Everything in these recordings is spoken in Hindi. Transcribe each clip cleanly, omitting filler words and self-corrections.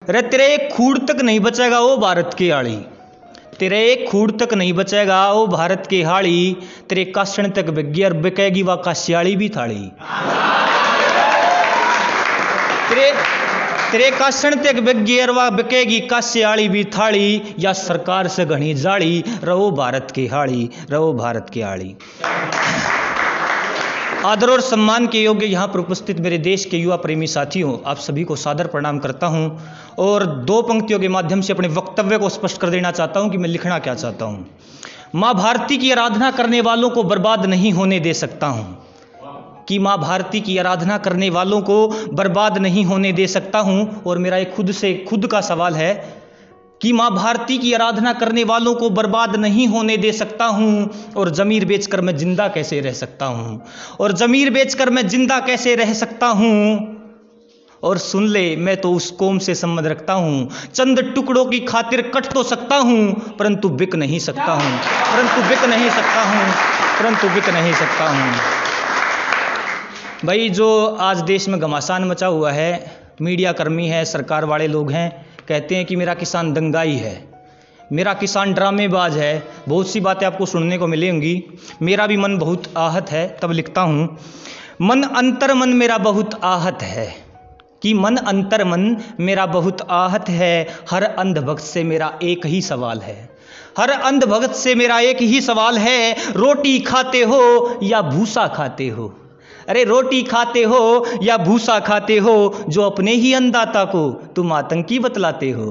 अरे तेरे एक खूड़ तक नहीं बचेगा वो भारत की आड़ी, तेरे एक खूड़ तक नहीं बचेगा वो भारत की हाड़ी, तेरे कासण तक बिकी और बिकेगी वा काशियाड़ी भी थाड़ी। तेरे कासण तक बिकी और वा बिकेगी काशियाड़ी भी थाड़ी, या सरकार से घनी जाड़ी, रहो भारत की हाड़ी, रहो भारत की आड़ी। आदर और सम्मान के योग्य यहाँ पर उपस्थित मेरे देश के युवा प्रेमी साथियों, आप सभी को सादर प्रणाम करता हूँ और दो पंक्तियों के माध्यम से अपने वक्तव्य को स्पष्ट कर देना चाहता हूँ कि मैं लिखना क्या चाहता हूँ। माँ भारती की आराधना करने वालों को बर्बाद नहीं होने दे सकता हूँ, कि माँ भारती की आराधना करने वालों को बर्बाद नहीं होने दे सकता हूँ। और मेरा एक खुद का सवाल है कि माँ भारती की आराधना करने वालों को बर्बाद नहीं होने दे सकता हूँ, और ज़मीर बेचकर मैं जिंदा कैसे रह सकता हूँ, और ज़मीर बेचकर मैं जिंदा कैसे रह सकता हूँ। और सुन ले, मैं तो उस कौम से संबंध रखता हूँ, चंद टुकड़ों की खातिर कट तो सकता हूँ, परंतु बिक नहीं सकता हूँ, परंतु बिक नहीं सकता हूँ, परंतु बिक नहीं सकता हूँ। भाई, जो आज देश में घमासान मचा हुआ है, मीडिया कर्मी है, सरकार वाले लोग हैं, कहते हैं कि मेरा किसान दंगाई है, मेरा किसान ड्रामेबाज है, बहुत सी बातें आपको सुनने को मिलेंगी। मेरा भी मन बहुत आहत है, तब लिखता हूँ, मन अंतर मन मेरा बहुत आहत है, कि मन अंतर मन मेरा बहुत आहत है। हर अंधभक्त से मेरा एक ही सवाल है, हर अंधभक्त से मेरा एक ही सवाल है, रोटी खाते हो या भूसा खाते हो। अरे रोटी खाते हो या भूसा खाते हो, जो अपने ही अन्नदाता को तुम आतंकी बतलाते हो,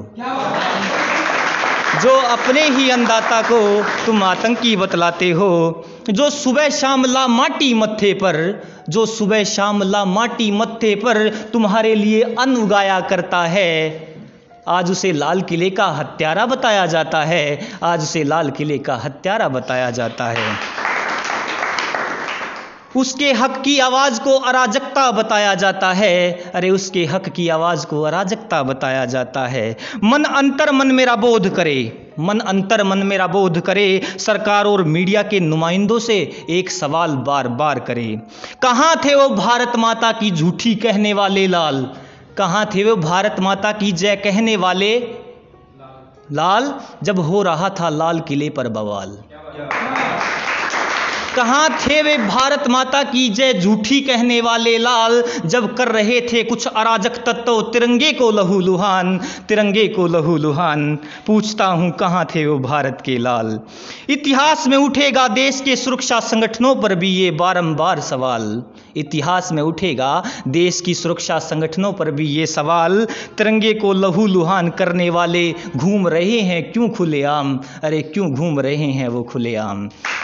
जो अपने ही अन्नदाता को तुम आतंकी बतलाते हो। जो सुबह शाम ला माटी मत्थे पर, जो सुबह शाम ला माटी मत्थे पर तुम्हारे लिए अन्न उगाया करता है, आज उसे लाल किले का हत्यारा बताया जाता है, आज उसे लाल किले का हत्यारा बताया जाता है। उसके हक की आवाज़ को अराजकता बताया जाता है, अरे उसके हक की आवाज़ को अराजकता बताया जाता है। मन अंतर मन मेरा बोध करे, मन अंतर मन मेरा बोध करे, सरकार और मीडिया के नुमाइंदों से एक सवाल बार बार करे, कहाँ थे वो भारत माता की झूठी कहने वाले लाल, कहाँ थे वो भारत माता की जय कहने वाले लाल, जब हो रहा था लाल किले पर बवाल। कहाँ थे वे भारत माता की जय झूठी कहने वाले लाल, जब कर रहे थे कुछ अराजक तत्व तिरंगे को लहू लुहान, तिरंगे को लहू लुहान। पूछता हूँ कहाँ थे वो भारत के लाल। इतिहास में उठेगा देश के सुरक्षा संगठनों पर भी ये बारंबार सवाल, इतिहास में उठेगा देश की सुरक्षा संगठनों पर भी ये सवाल, तिरंगे को लहू लुहान करने वाले घूम रहे हैं क्यों खुलेआम, अरे क्यों घूम रहे हैं वो खुलेआम।